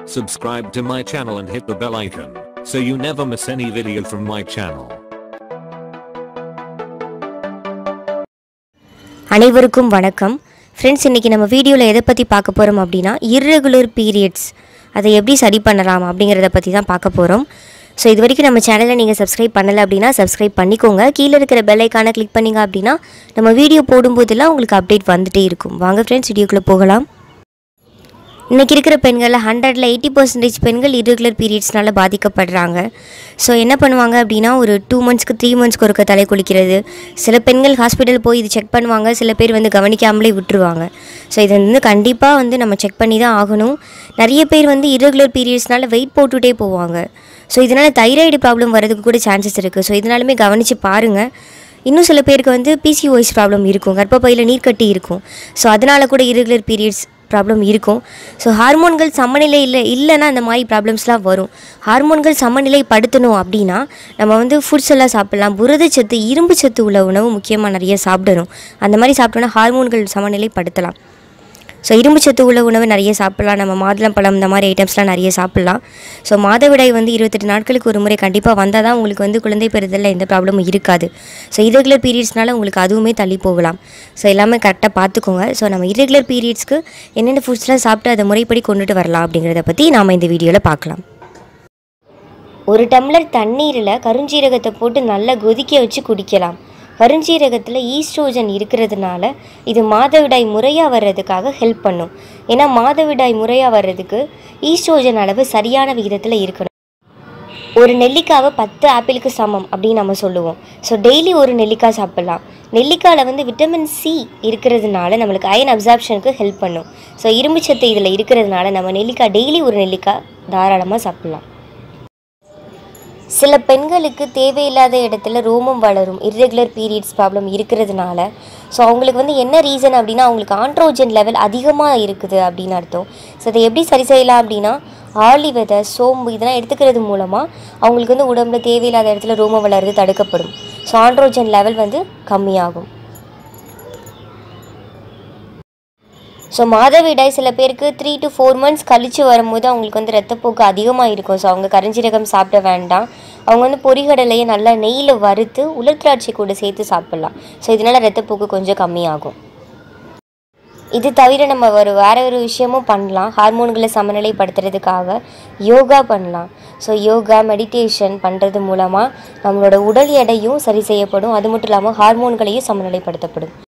Subscribe to my channel and hit the bell icon so you never miss any video from my channel. அனைவருக்கும் வணக்கம் friends இன்னைக்கு நம்ம வீடியோல எதை பத்தி பார்க்க போறோம் அப்படினா irregular periods அதை எப்படி சரி பண்ணலாம் அப்படிங்கறத பத்தி தான் பார்க்க போறோம். சோ இதுவரைக்கும் நம்ம சேனலை நீங்க Subscribe பண்ணல அப்படினா Subscribe பண்ணிக்கோங்க. கீழ இருக்கிற பெல் ஐகானை கிளிக் பண்ணீங்க அப்படினா நம்ம வீடியோ போடும்போதெல்லாம் உங்களுக்கு அப்டேட் வந்துட்டே இருக்கும். வாங்க फ्रेंड्स வீடியோக்குள்ள போகலாம். இன்னைக்கு இருக்கிற பெண்கள 100ல 80% பெண்கள் irregular periodsனால பாதிக்கப்படுறாங்க. சோ என்ன பண்ணுவாங்க அப்படினா ஒரு 2 monthsக்கு 3 monthsக்கு ஒருக்க தலை குளிக்கிறது. சில பெண்கள் ஹாஸ்பிடல் போய் இது செக் பண்ணுவாங்க. சில பேர் வந்து கவனிக்காமலே விட்டுருவாங்க. சோ இது வந்து கண்டிப்பா வந்து நம்ம செக் பண்ணி தான் ஆகணும். நிறைய பேர் வந்து irregular periodsனால weight போட்டுட்டே போவாங்க. சோ இதனால தைராய்டு ப்ராப்ளம் வரதுக்கு கூட சான்சஸ் இருக்கு. சோ இதனாலுமே கவனிச்சு பாருங்க. இன்னும் சில பேருக்கு வந்து PCOS ப்ராப்ளம் இருக்கும். கர்ப்பப்பையில நீர்க்கட்டி இருக்கும். சோ அதனால கூட irregular periods ப்ராப்ளம் இருக்கும். ஸோ ஹார்மோன்கள் சமநிலை இல்லைன்னா அந்த மாதிரி ப்ராப்ளம்ஸ்லாம் வரும். ஹார்மோன்கள் சமநிலை படுத்தணும் அப்படின்னா நம்ம வந்து ஃபுட்ஸ் எல்லாம் சாப்பிடலாம். புரதச்சத்து இரும்பு சத்து உள்ள உணவு முக்கியமாக நிறைய சாப்பிடணும். அந்த மாதிரி சாப்பிட்டோன்னா ஹார்மோன்கள் சமநிலை படுத்தலாம். ஸோ இரும்பு சத்து உள்ள உணவு நிறைய சாப்பிடலாம். நம்ம மாதுளம்பழம் இந்த மாதிரி ஐட்டம்ஸ்லாம் நிறைய சாப்பிடலாம். ஸோ மாதவிடாய் வந்து 28 நாட்களுக்கு ஒரு முறை கண்டிப்பாக வந்தால் தான் உங்களுக்கு வந்து குழந்தை பெறுதலில் எந்த ப்ராப்ளமும் இருக்காது. ஸோ irregular periodsனால உங்களுக்கு அதுவுமே தள்ளி போகலாம். ஸோ எல்லாமே கரெக்டாக பார்த்துக்கோங்க. ஸோ நம்ம irregular periodsக்கு என்னென்ன ஃபுட்ஸ்லாம் சாப்பிட்டு அதை முறைப்படி கொண்டுட்டு வரலாம் அப்படிங்கிறத பற்றி நாம் இந்த வீடியோவில் பார்க்கலாம். ஒரு டம்ளர் தண்ணீரில் கருஞ்சீரகத்தை போட்டு நல்லா கொதிக்க வச்சு குடிக்கலாம். கருஞ்சீரகத்தில் ஈஸ்ட்ரோஜன் இருக்கிறதுனால இது மாதவிடாய் முறையாக வர்றதுக்காக ஹெல்ப் பண்ணும். ஏன்னா மாதவிடாய் முறையாக வர்றதுக்கு ஈஸ்ட்ரோஜன் அளவு சரியான விகிதத்தில் இருக்கணும். ஒரு நெல்லிக்காவை 10 ஆப்பிளுக்கு சமம் அப்படின்னு நம்ம சொல்லுவோம். ஸோ டெய்லி ஒரு நெல்லிக்காய் சாப்பிட்லாம். நெல்லிக்காயில் வந்து விட்டமின் சி இருக்கிறதுனால நம்மளுக்கு அயன் அப்சார்ப்ஷனுக்கு ஹெல்ப் பண்ணும். ஸோ இரும்பு சத்து இதில் இருக்கிறதுனால நம்ம நெல்லிக்காய் டெய்லி ஒரு நெல்லிக்காய் தாராளமாக சாப்பிட்லாம். சில பெண்களுக்கு தேவையில்லாத இடத்துல ரோமம் வளரும் irregular periods ப்ராப்ளம் இருக்கிறதுனால ஸோ அவங்களுக்கு வந்து என்ன ரீசன் அப்படின்னா அவங்களுக்கு ஆண்ட்ரோஜன் லெவல் அதிகமாக இருக்குது அப்படின்னு அர்த்தம். ஸோ அதை எப்படி சரி செய்யலாம் அப்படின்னா ஆளி விதை, சோம்பு இதெல்லாம் எடுத்துக்கிறது மூலமாக அவங்களுக்கு வந்து உடம்புல தேவையில்லாத இடத்துல ரோமம் வளர்றது தடுக்கப்படும். ஸோ ஆண்ட்ரோஜன் லெவல் வந்து கம்மியாகும். ஸோ மாதவிடாய் சில பேருக்கு 3 to 4 months கழித்து வரும்போது அவங்களுக்கு வந்து ரத்தப்போக்கு அதிகமாக இருக்கும். ஸோ அவங்க கருஞ்சீரகம் சாப்பிட வேண்டாம். அவங்க வந்து பொரிகடலையை நல்லா நெய்யில் வறுத்து உலர் திராட்சை கூட சேர்த்து சாப்பிட்லாம். ஸோ இதனால் ரத்தப்போக்கு கொஞ்சம் கம்மியாகும். இது தவிர நம்ம வேறு ஒரு விஷயமும் பண்ணலாம். ஹார்மோன்களை சமநிலைப்படுத்துறதுக்காக யோகா பண்ணலாம். ஸோ யோகா மெடிடேஷன் பண்ணுறது மூலமாக நம்மளோட உடல் எடையும் சரி செய்யப்படும். அது மட்டும் இல்லாமல் ஹார்மோன்களையும் சமநிலைப்படுத்தப்படும்.